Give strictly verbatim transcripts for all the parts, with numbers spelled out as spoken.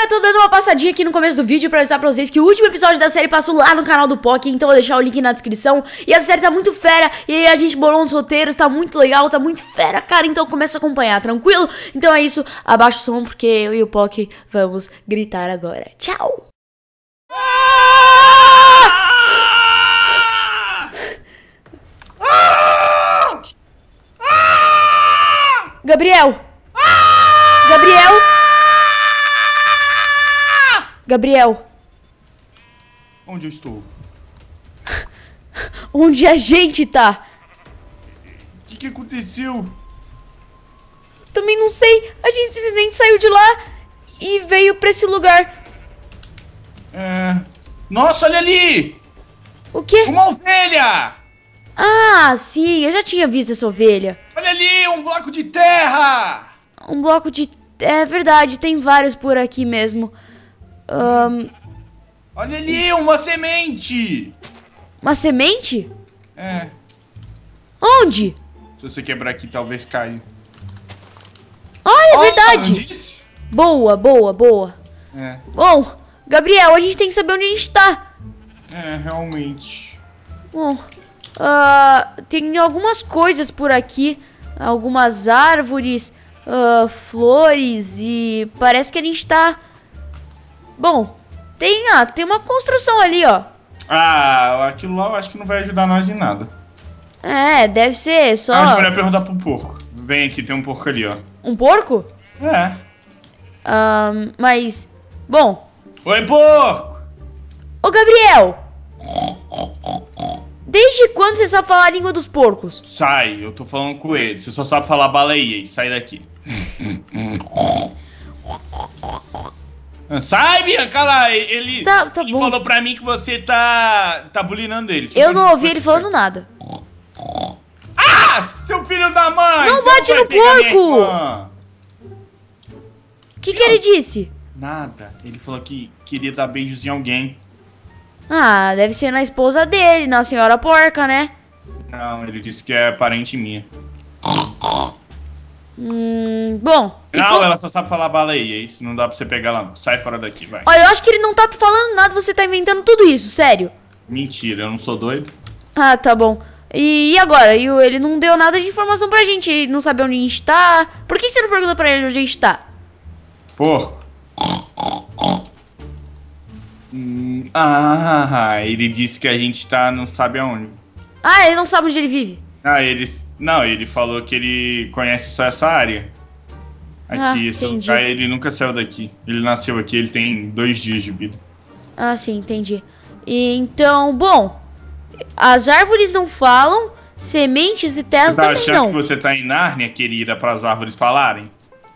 galera, tô dando uma passadinha aqui no começo do vídeo pra avisar pra vocês que o último episódio da série passou lá no canal do Pock, então eu vou deixar o link na descrição. E essa série tá muito fera, e aí a gente bolou uns roteiros, tá muito legal, tá muito fera, cara, então começa a acompanhar, tranquilo? Então é isso, abaixa o som porque eu e o Pock vamos gritar agora. Tchau! Gabriel! Gabriel! Gabriel! Onde eu estou? Onde a gente tá? O que, que aconteceu? Também não sei. A gente simplesmente saiu de lá e veio pra esse lugar. É... Nossa, olha ali! O quê? Uma ovelha! Ah, sim, eu já tinha visto essa ovelha. Olha ali, um bloco de terra! Um bloco de... É verdade, tem vários por aqui mesmo. Um... Olha ali, uma semente! Uma semente? É. Onde? Se você quebrar aqui, talvez caia. Ah, é Oh, verdade! não disse? Boa, boa, boa. É. Bom, Gabriel, a gente tem que saber onde a gente tá. É, realmente. Bom, uh, tem algumas coisas por aqui. Algumas árvores, uh, flores e parece que a gente tá... Bom, tem, ah, tem uma construção ali, ó. Ah, aquilo lá eu acho que não vai ajudar nós em nada. É, deve ser só... Ah, acho melhor perguntar pro porco. Vem aqui, tem um porco ali, ó. Um porco? É. Um, mas... Bom... Oi, porco! Ô, Gabriel! Desde quando você sabe falar a língua dos porcos? Sai, eu tô falando com ele. Você só sabe falar baleia, sai daqui. Sai, Bianca, lá, ele, Tá, tá ele bom. falou pra mim que você tá, tá bulinando ele. Que Eu você- não ouvi você ele falando foi. nada. Ah, seu filho da mãe! Não você bate vai no pegar minha porco! irmã. O que, que ele disse? Nada, ele falou que queria dar beijos em alguém. Ah, deve ser na esposa dele, na senhora porca, né? Não, ele disse que é parente minha. Hum, bom. e Não, co- ela só sabe falar baleia, isso não dá pra você pegar lá não. Sai fora daqui, vai. Olha, eu acho que ele não tá falando nada, você tá inventando tudo isso, sério. Mentira, eu não sou doido. Ah, tá bom. E, e agora? E o- ele não deu nada de informação pra gente, ele não sabe onde a gente tá. Por que você não pergunta pra ele onde a gente tá? Porco. Hum, ah, ele disse que a gente tá não sabe aonde. Ah, ele não sabe onde ele vive. Ah, ele... Não, ele falou que ele conhece só essa área. Ah, Aqui, esse entendi. lugar, ele nunca saiu daqui. Ele nasceu aqui, ele tem dois dias de vida. Ah, sim, entendi. E, então, bom, as árvores não falam, sementes e terras Você tá também achando não. que você tá em Nárnia, querida, para as árvores falarem?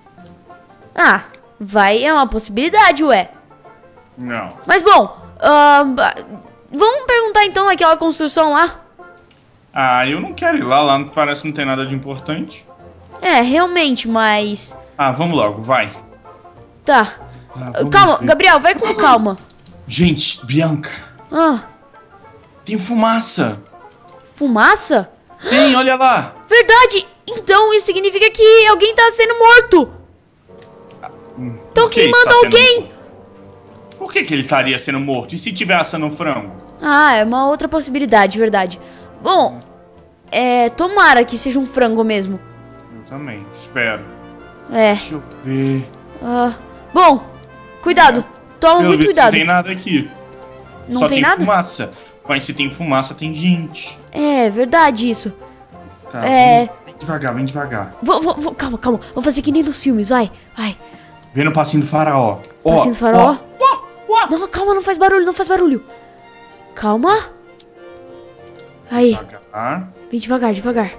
Ah, vai, é uma possibilidade, ué. Não. Mas bom, ahn, ba- vamos perguntar então naquela construção lá. Ah, eu não quero ir lá, lá não- parece que não tem nada de importante. É, realmente, mas... Ah, vamos logo, vai. Tá. Ah, vamos Calma, ver. Gabriel, vai com calma. Gente, Bianca, Ah, tem fumaça. fumaça? Tem, olha lá. Verdade! Então isso significa que alguém tá sendo morto. Então Por que quem isso manda tá sendo alguém? morto? Por que, que ele estaria sendo morto? E se tiver assando frango? Ah, é uma outra possibilidade, verdade. Bom, é... Tomara que seja um frango mesmo. Eu também, espero. É. Deixa eu ver. Ah, bom, cuidado. Toma Pelo muito visto cuidado. não tem nada aqui. Não Só tem tem, nada? fumaça. Mas se tem fumaça, tem gente. É, verdade isso. Tá, É. vem, vem devagar, vem devagar. Vou, vou, vou- calma, calma. Vamos fazer que nem nos filmes, vai, vai. Vem no passinho do faraó. Ó, Passinho do faraó? ó, ó, ó. Não, calma, não faz barulho, não faz barulho. Calma. Aí, Devagar. vem devagar, devagar.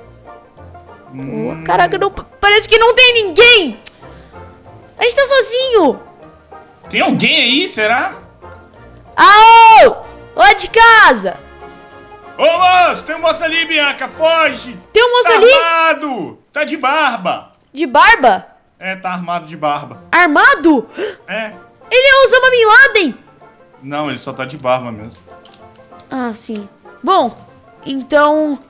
Hum, Caraca, não, parece que não tem ninguém. A gente tá sozinho. Tem alguém aí, será? Aô! Lá de casa. Ô, moço, tem um moço ali, Bianca, foge! Tem um moço Tá ali armado! Tá de barba! de barba, É, tá armado de barba. armado. É. Ele é Osama Bin Laden. Não, ele só tá de barba mesmo. Ah, sim. Bom, então...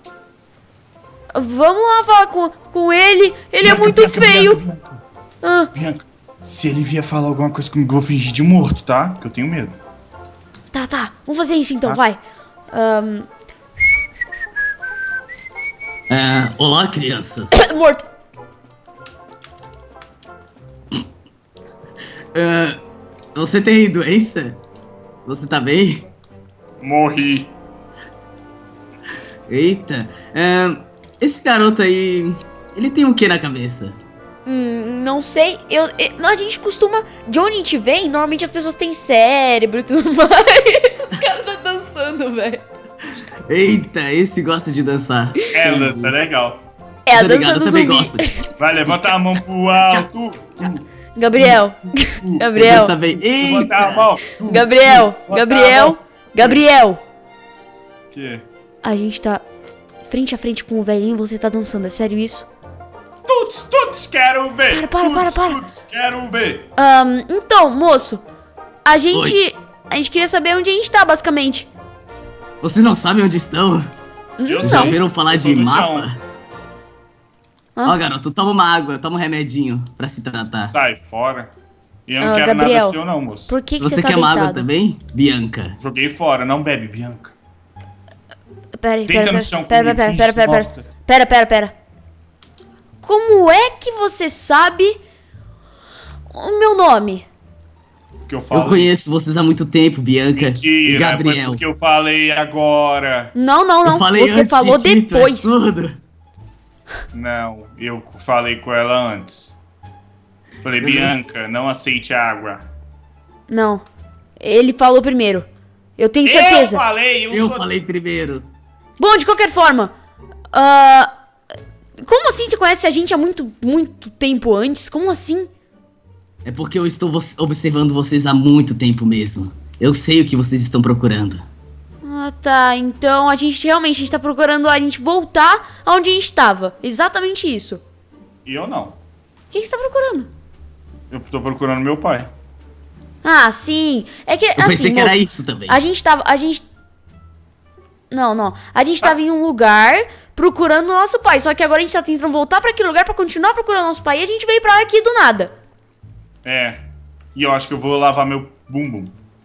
Vamos lá falar com, com ele. Ele é Bianca, muito Bianca, feio. Bianca, Bianca. Ah, Bianca, Se ele vier falar alguma coisa comigo, eu vou fingir de morto, tá? Porque eu tenho medo. Tá, tá. Vamos fazer isso então, Tá. vai. Ahn, É, olá, crianças. morto. É, você tem doença? Você tá bem? Morri. Eita. É, esse garoto aí, ele tem o que na cabeça? Hum, não sei. Eu, eu- a gente costuma. De onde a gente vem, normalmente as pessoas têm cérebro e tudo mais. Os caras tá dançando, velho. Eita, esse gosta de dançar. É, dança, é legal. É a Tô dança ligado, eu do também zumbi. gosto. Vai, levanta a mão pro alto. Gabriel. Você Gabriel. dança bem. Levanta a Eita. mão. Gabriel. Levanta a Gabriel. mão. Gabriel. Que? A gente tá frente a frente com o velhinho e você tá dançando. É sério isso? Tuts, tuts, quero ver. Para, para, para, Tuts, para. Tuts, quero ver. Ahn, então, moço. A gente. Oi. A gente queria saber onde a gente tá, basicamente. Vocês não sabem onde estão? Eu Já sei. ouviram falar Eu de tô no chão. mapa? Hã? Ó, garoto, toma uma água, toma um remedinho pra se tratar. Sai fora. E eu não Ah, quero Gabriel. nada seu, não, moço. Por que, que Você você tá quer uma água deitado? também? Bianca. Joguei fora, não bebe, Bianca. Pera aí, Deita pera, no pera, chão pera, comigo, pera, finge pera, pera, pera, morta. pera, pera, pera. Como é que você sabe o meu nome? Que eu falo. Eu conheço vocês há muito tempo, Bianca e Mentira, foi Gabriel. porque eu falei agora. Não, não, não. Eu falei Você antes falou de ti, tu é depois. surdo? Não, eu falei com ela antes. Falei, Bianca, não aceite água. Não. Ele falou primeiro. Eu tenho certeza. Eu falei, eu, Eu sou... falei primeiro. Bom, de qualquer forma. ah, como assim você conhece a gente há muito, muito tempo antes? Como assim? É porque eu estou vo- observando vocês há muito tempo mesmo. Eu sei o que vocês estão procurando. Ah, tá. Então a gente realmente a gente tá procurando a gente voltar aonde a gente tava. Exatamente isso. E eu não. O que, que você tá procurando? Eu tô procurando meu pai. Ah, sim. É que, Eu assim, pensei que era moço, isso também. a gente tava... A gente... Não, não. A gente tava em um lugar procurando o nosso pai. Só que agora a gente tá tentando voltar pra aquele lugar pra continuar procurando o nosso pai. E a gente veio pra aqui do nada. É. E eu acho que eu vou lavar meu bumbum.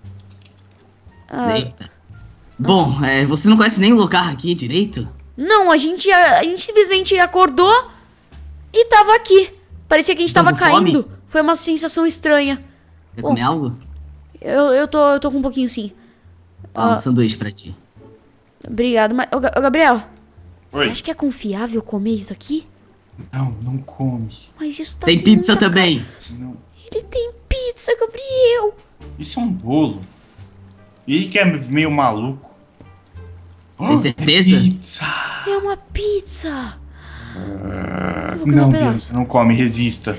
Ah, Eita. Bom, é, você não conhece nem o lugar aqui direito? não, a gente, a, a gente simplesmente acordou e tava aqui. Parecia que a gente Tão tava com fome? caindo. Foi uma sensação estranha. Quer Bom. comer algo? Eu, eu, tô, eu tô com um pouquinho sim. Ah, Ah. um sanduíche pra ti. Obrigado, mas... Ô, Ga- ô, Gabriel, você Oi. acha que é confiável comer isso aqui? Não, não come. Mas isso tá Tem com pizza muita também. Não. Ele tem pizza, Gabriel. Isso é um bolo. E ele que é meio maluco. Tem certeza? É pizza. É uma pizza. Eu vou comer Não, um Bianca, pedaço. não come, resista.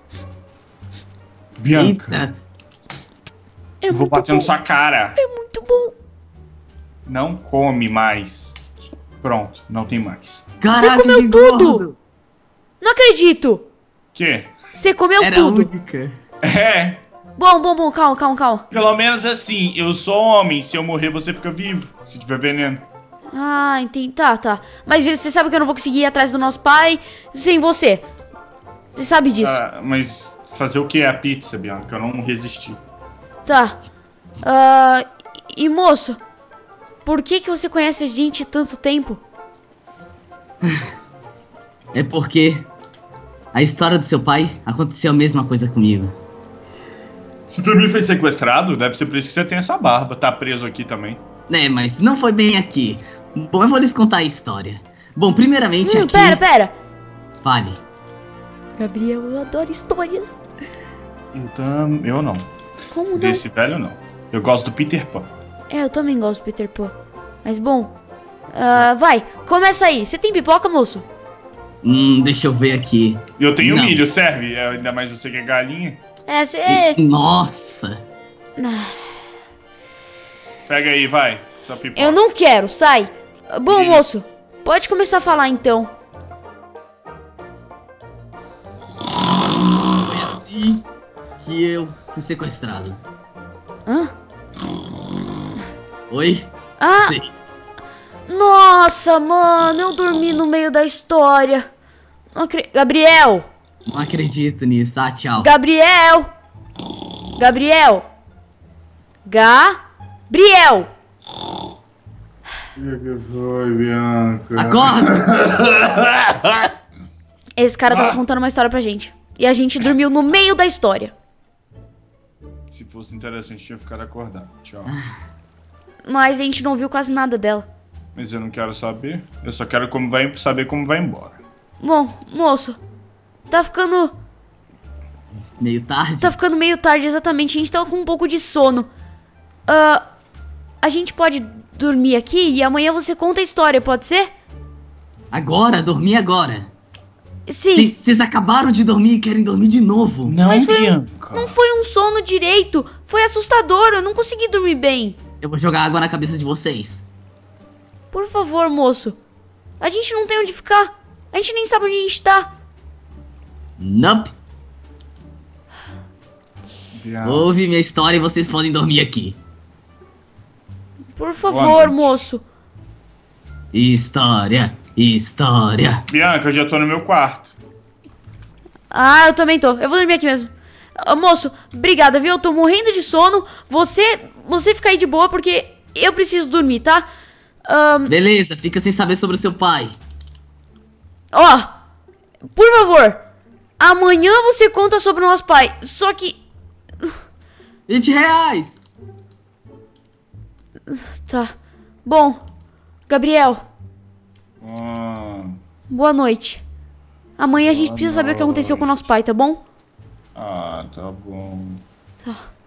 Bianca, Eita. É eu vou muito bater bom. na sua cara. É muito bom. Não come mais. Pronto, não tem mais. Caraca, comeu que tudo! gordo. Não acredito. Que? Você comeu Era a tudo. única. É, Bom, bom, bom. Calma, calma, calma. pelo menos assim, eu sou homem. Se eu morrer, você fica vivo. Se tiver veneno. Ah, entendi. Tá, tá. Mas você sabe que eu não vou conseguir ir atrás do nosso pai sem você. Você sabe disso. Ah, mas fazer o que é a pizza, Bianca? Eu não resisti. Tá. Ah, e moço, por que que você conhece a gente há tanto tempo? É porque a história do seu pai aconteceu a mesma coisa comigo. Você também foi sequestrado? Deve ser por isso que você tem essa barba. Tá preso aqui também. É, mas não foi bem aqui. Bom, eu vou lhes contar a história. Bom, primeiramente Hum, aqui... pera, pera. Fale. Gabriel, eu adoro histórias. Eu tam... Eu não. Como não? Desse velho, não. Eu gosto do Peter Pan. É, eu também gosto do Peter Pan. Mas bom. ah, vai, começa aí. Você tem pipoca, moço? Hum, deixa eu ver aqui. Eu tenho Não. milho, serve? É, ainda mais você que é galinha. É, você. Nossa. Pega aí, vai. Sua pipoca. Eu não quero, sai. Bom, Isso. moço, pode começar a falar então. Foi assim que eu fui sequestrado. Hã? Oi? Ah, Vocês. nossa, mano, eu dormi no meio da história. Não acre- Gabriel, Não acredito nisso. Ah, tchau. Gabriel! Gabriel! Gabriel! O que foi, Bianca? Acorda! Esse cara tava contando uma história pra gente. E a gente dormiu no meio da história. Se fosse interessante, tinha ficado acordado. Tchau. Mas a gente não viu quase nada dela. Mas eu não quero saber. Eu só quero como vai, saber como vai embora. Bom, moço, tá ficando... Meio tarde? Tá ficando meio tarde, exatamente. A gente tá com um pouco de sono. Ah, a gente pode dormir aqui e amanhã você conta a história, pode ser? Agora? Dormir agora? Sim. Vocês acabaram de dormir e querem dormir de novo? Não, Mas foi- Bianca. Não foi um sono direito. Foi assustador, eu não consegui dormir bem. Eu vou jogar água na cabeça de vocês. Por favor, moço. A gente não tem onde ficar. A gente nem sabe onde a gente tá. Nope. Bianca. Ouve minha história e vocês podem dormir aqui. Por favor, noite. moço. História, história. Bianca, eu já tô no meu quarto. Ah, eu também tô. Eu vou dormir aqui mesmo. Ah, moço, obrigada, viu? Eu tô morrendo de sono. Você, você fica aí de boa porque eu preciso dormir, tá? Ahn, Beleza, fica sem saber sobre o seu pai. Ó, por favor. Amanhã você conta sobre o nosso pai. Só que... vinte reais. Tá. Bom, Gabriel, Ah, boa noite. Amanhã a gente Boa precisa saber o que aconteceu com o nosso pai, tá bom? ah, tá bom. Tá.